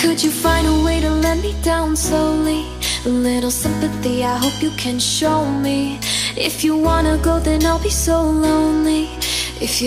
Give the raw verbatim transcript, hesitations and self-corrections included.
Could you find a way to let me down slowly? A little sympathy, I hope you can show me. If you wanna go, then I'll be so lonely. If you